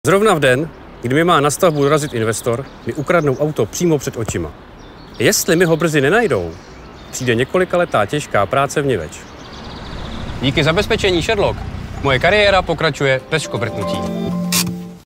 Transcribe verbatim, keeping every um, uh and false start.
Zrovna v den, kdy mi má na stavbu dorazit investor, mi ukradnou auto přímo před očima. Jestli mi ho brzy nenajdou, přijde několikaletá těžká práce vniveč. Díky zabezpečení Sherlock moje kariéra pokračuje bez škobrtnutí.